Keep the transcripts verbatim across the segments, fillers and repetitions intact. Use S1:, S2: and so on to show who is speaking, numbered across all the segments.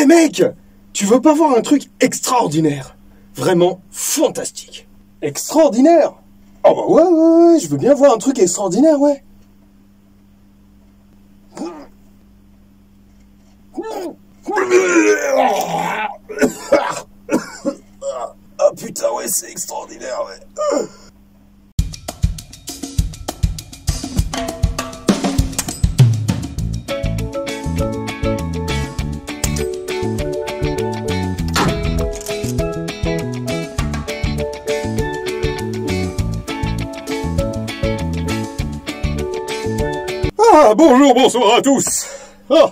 S1: Eh mec, tu veux pas voir un truc extraordinaire? Vraiment fantastique. Extraordinaire? Oh bah ouais, ouais, ouais, je veux bien voir un truc extraordinaire, ouais. Ah putain, ouais, c'est extraordinaire, ouais. Ah, bonjour, bonsoir à tous. Ah.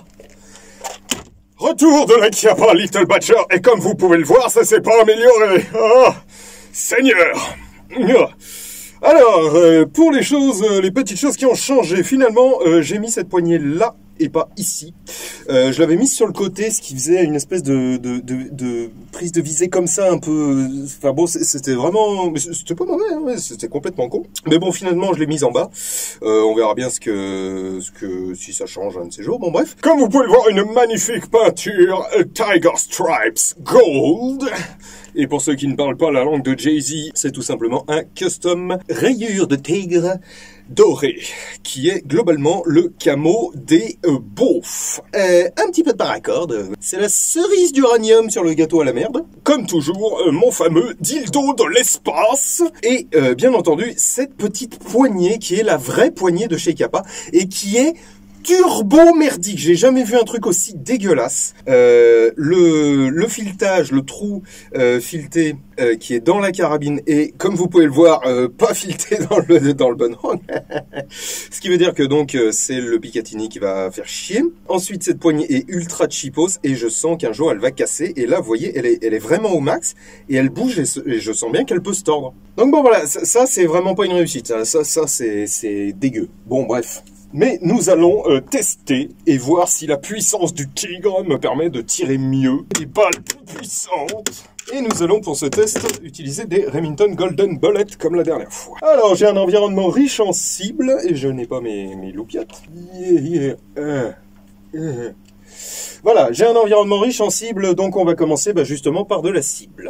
S1: Retour de la Chiappa Little Badger, et comme vous pouvez le voir, ça s'est pas amélioré. Ah, Seigneur. Ah. Alors, euh, pour les choses, euh, les petites choses qui ont changé, finalement, euh, j'ai mis cette poignée là et pas ici. Euh, je l'avais mise sur le côté, ce qui faisait une espèce de, de, de, de prise de visée comme ça, un peu... Enfin bon, c'était vraiment... C'était pas mauvais, hein, c'était complètement con. Mais bon, finalement, je l'ai mise en bas. Euh, on verra bien ce que, ce que... si ça change un de ces jours. Bon, bref. Comme vous pouvez le voir, une magnifique peinture Tiger Stripes Gold. Et pour ceux qui ne parlent pas la langue de Jay-Z, c'est tout simplement un custom rayure de tigre doré, qui est globalement le camo des euh, beaufs. Euh, un petit peu de paracorde, c'est la cerise d'uranium sur le gâteau à la merde. Comme toujours, euh, mon fameux dildo de l'espace. Et euh, bien entendu, cette petite poignée qui est la vraie poignée de chez Chiappa et qui est turbo merdique. J'ai jamais vu un truc aussi dégueulasse. Euh, le, le filetage, le trou euh, fileté euh, qui est dans la carabine et, comme vous pouvez le voir, euh, pas fileté dans le dans le bon angle. Ce qui veut dire que donc euh, c'est le Picatinny qui va faire chier. Ensuite, cette poignée est ultra cheapos et je sens qu'un jour elle va casser. Et là, vous voyez, elle est elle est vraiment au max et elle bouge et, et je sens bien qu'elle peut se tordre. Donc bon voilà, ça, ça c'est vraiment pas une réussite. Ça ça, ça c'est c'est dégueu. Bon bref. Mais nous allons euh, tester et voir si la puissance du tigre me permet de tirer mieux des balles plus puissantes. Et nous allons pour ce test utiliser des Remington Golden Bullet comme la dernière fois. Alors j'ai un environnement riche en cibles et je n'ai pas mes, mes loupiottes. Yeah, yeah. Uh, uh. Voilà, j'ai un environnement riche en cibles, donc on va commencer bah, justement par de la cible.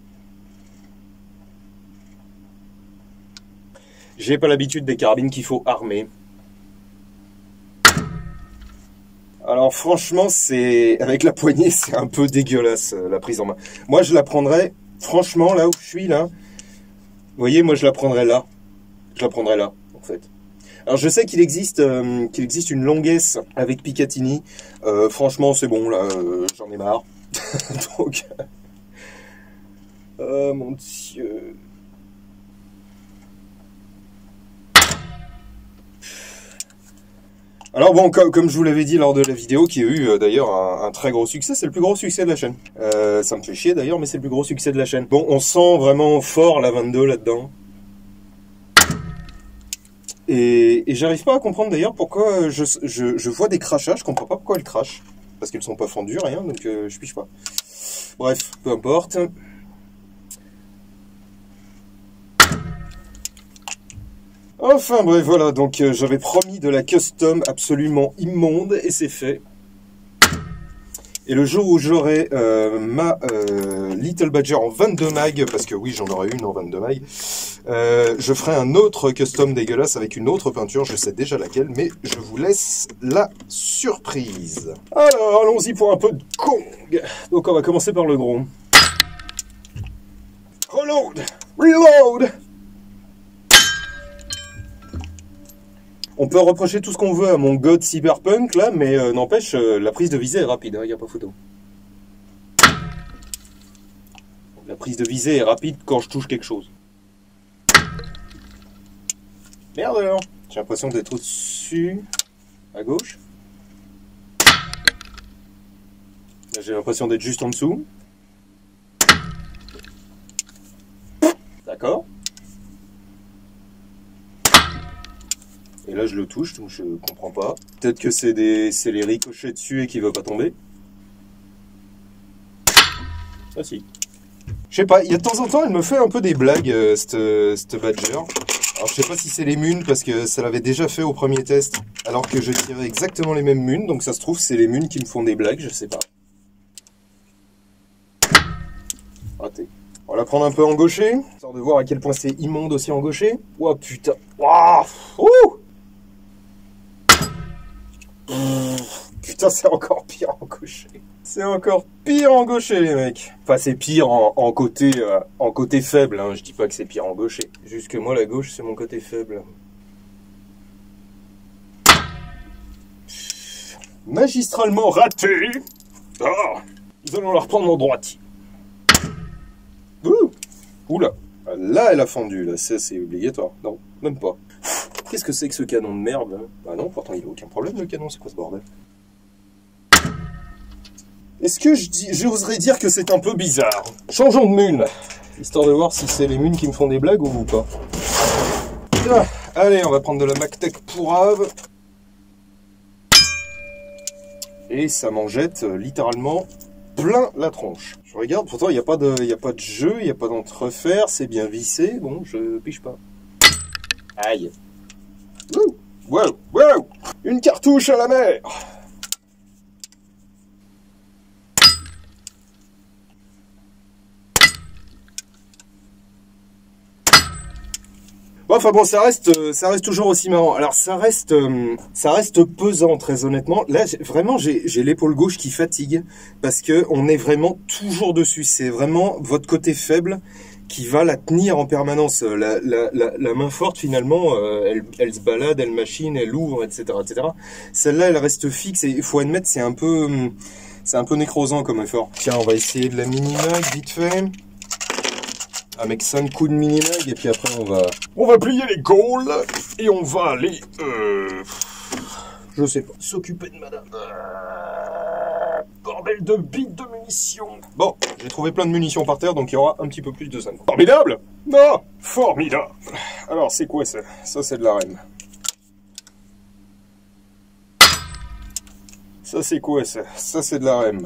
S1: J'ai pas l'habitude des carabines qu'il faut armer. Alors franchement, c'est avec la poignée, c'est un peu dégueulasse la prise en main. Moi, je la prendrais, franchement, là où je suis, là. Vous voyez, moi, je la prendrais là. Je la prendrais là, en fait. Alors, je sais qu'il existe, euh, qu'il existe une longuesse avec Picatinny. Euh, franchement, c'est bon, là, euh, j'en ai marre. Donc, oh mon Dieu. Alors bon, comme, comme je vous l'avais dit lors de la vidéo, qui a eu euh, d'ailleurs un, un très gros succès, c'est le plus gros succès de la chaîne. Euh, ça me fait chier d'ailleurs, mais c'est le plus gros succès de la chaîne. Bon, on sent vraiment fort la vingt-deux là-dedans. Et, et j'arrive pas à comprendre d'ailleurs pourquoi je, je, je vois des crachats, je comprends pas pourquoi elles crachent. Parce qu'elles sont pas fendues, rien, donc euh, je piche pas. Bref, peu importe. Enfin bref, voilà, donc euh, j'avais promis de la custom absolument immonde, et c'est fait. Et le jour où j'aurai euh, ma euh, Little Badger en vingt-deux mag, parce que oui, j'en aurai une en vingt-deux mag, euh, je ferai un autre custom dégueulasse avec une autre peinture, je sais déjà laquelle, mais je vous laisse la surprise. Alors, allons-y pour un peu de Kong. Donc on va commencer par le gros. Reload! Reload! On peut reprocher tout ce qu'on veut à mon God Cyberpunk, là, mais euh, n'empêche, euh, la prise de visée est rapide, il hein, n'y a pas photo. La prise de visée est rapide quand je touche quelque chose. Merde alors, j'ai l'impression d'être au-dessus, à gauche. Là, j'ai l'impression d'être juste en dessous. D'accord. Et là, je le touche, donc je comprends pas. Peut-être que c'est des, c'est les ricochets dessus et qu'il veut pas tomber. Ah si. Je sais pas, il y a de temps en temps, elle me fait un peu des blagues, euh, cette, cette Badger. Alors, je sais pas si c'est les munes, parce que ça l'avait déjà fait au premier test, alors que je tirais exactement les mêmes munes. Donc, ça se trouve, c'est les munes qui me font des blagues, je sais pas. Raté. On va la prendre un peu en gaucher, histoire de voir à quel point c'est immonde aussi en gaucher. Oh putain. Waouh. Ouh. Putain, c'est encore pire en gaucher. C'est encore pire en gaucher, les mecs. Enfin, c'est pire en, en côté euh, en côté faible, hein. Je dis pas que c'est pire en gaucher. Juste que moi, la gauche, c'est mon côté faible. Magistralement raté. Ah, nous allons la reprendre en droite. Ouh. Oula. Là, elle a fendu, là. Ça, c'est obligatoire. Non, même pas. Qu'est-ce que c'est que ce canon de merde, hein? Bah non, pourtant, il n'y a aucun problème, le canon. C'est quoi ce bordel? Est-ce que je dis, j'oserais dire que c'est un peu bizarre? Changeons de mune, histoire de voir si c'est les munes qui me font des blagues ou pas. Ah, allez, on va prendre de la MacTech pourrave. Et ça m'en jette euh, littéralement plein la tronche. Je regarde, pourtant il n'y a pas de, il n'y a pas de jeu, il n'y a pas d'entrefer, c'est bien vissé. Bon, je piche pas. Aïe. Wouh, wow, wow. Une cartouche à la mer. Bon, enfin bon, ça reste, ça reste toujours aussi marrant. Alors ça reste, ça reste pesant, très honnêtement. Là, vraiment, j'ai, j'ai l'épaule gauche qui fatigue parce que on est vraiment toujours dessus. C'est vraiment votre côté faible qui va la tenir en permanence. La, la, la, la main forte, finalement, euh, elle, elle se balade, elle machine, elle ouvre, et cetera, et cetera. Celle-là, elle reste fixe et il faut admettre, c'est un peu, c'est un peu nécrosant comme effort. Tiens, on va essayer de la mini-mag vite fait. Avec cinq coups de mini-mag, et puis après on va... On va plier les gaules, et on va aller... Euh... Je sais pas, s'occuper de madame. Euh... Bordel de bites de munitions. Bon, j'ai trouvé plein de munitions par terre, donc il y aura un petit peu plus de cinq. Formidable. Non, formidable. Alors, c'est quoi ça? Ça, c'est de la R E M. Ça, c'est quoi ça? Ça, c'est de la R E M.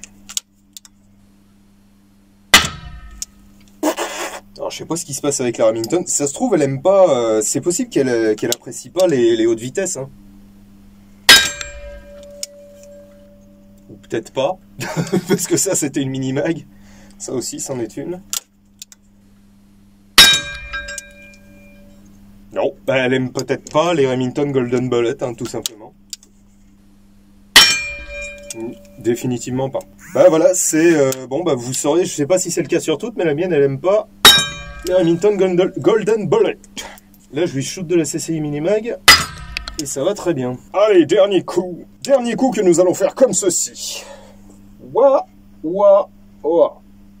S1: Alors, je sais pas ce qui se passe avec la Remington. Ça se trouve, elle aime pas... Euh, c'est possible qu'elle qu'elle apprécie pas les, les hautes vitesses. Hein. Ou peut-être pas. Parce que ça, c'était une mini-mag. Ça aussi, c'en est une. Non, bah, elle aime peut-être pas les Remington Golden Bullet, hein, tout simplement. Définitivement pas. Bah voilà, c'est... Euh, bon, bah vous saurez, je sais pas si c'est le cas sur toutes, mais la mienne, elle aime pas... Le Remington Golden Bullet. Là, je lui shoot de la C C I Minimag. Et ça va très bien. Allez, dernier coup. Dernier coup que nous allons faire comme ceci. Wa, wa, wa.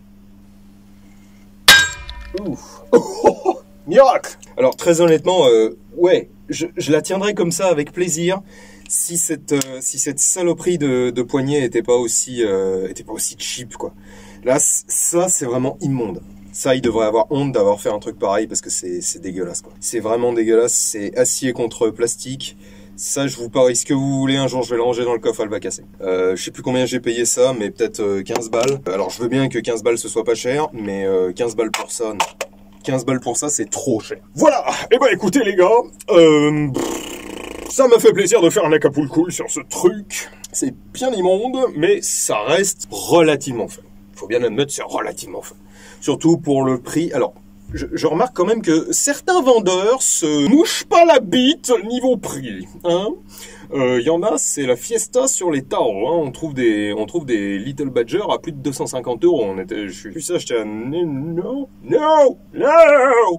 S1: Ouf. Oh, oh, oh. Miracle. Alors, très honnêtement, euh, ouais, je, je la tiendrai comme ça avec plaisir. Si cette, euh, si cette saloperie de, de poignée était pas aussi, euh, était pas aussi cheap, quoi. Là, ça, c'est vraiment immonde. Ça, il devrait avoir honte d'avoir fait un truc pareil parce que c'est dégueulasse, quoi. C'est vraiment dégueulasse. C'est acier contre plastique. Ça, je vous parie ce que vous voulez. Un jour, je vais le ranger dans le coffre, elle va casser. Euh, je sais plus combien j'ai payé ça, mais peut-être euh, quinze balles. Alors, je veux bien que quinze balles, ce soit pas cher, mais euh, quinze balles pour ça, non. quinze balles pour ça, c'est trop cher. Voilà. Eh ben, écoutez, les gars, euh, ça m'a fait plaisir de faire un Acapulco sur ce truc. C'est bien immonde, mais ça reste relativement fun. Faut bien admettre, c'est relativement fun. Surtout pour le prix. Alors, je, je remarque quand même que certains vendeurs se mouchent pas la bite niveau prix. Hein. Euh, y en a, c'est la fiesta sur les tarots. Hein. On trouve des, on trouve des Little Badger à plus de deux cent cinquante euros. On était, je suis ça, j'étais à non, non, non.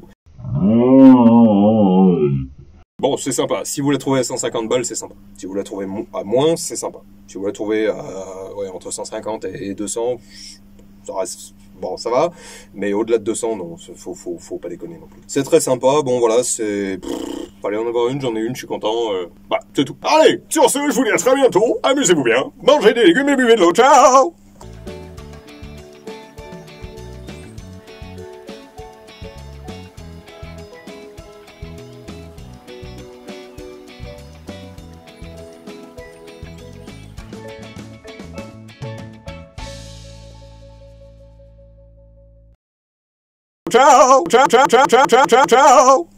S1: Bon, c'est sympa. Si vous la trouvez à cent cinquante balles, c'est sympa. Si vous la trouvez à moins, c'est sympa. Si vous la trouvez à, ouais, entre cent cinquante et deux cents, ça reste... Bon, ça va, mais au-delà de deux cents, non, faut, faut, faut pas déconner non plus. C'est très sympa, bon voilà, c'est... Fallait en avoir une, j'en ai une, je suis content, euh... bah, c'est tout. Allez, sur ce, je vous dis à très bientôt, amusez-vous bien, mangez des légumes et buvez de l'eau, ciao! Ciao, ciao, ciao, ciao, ciao, ciao, ciao.